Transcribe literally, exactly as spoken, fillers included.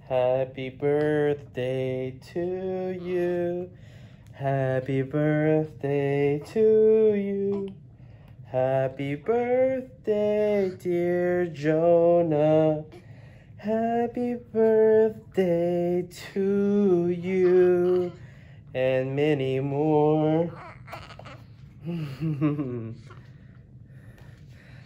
Happy birthday to you. Happy birthday to you. Happy birthday, dear Jonah. Happy birthday to you. And many more.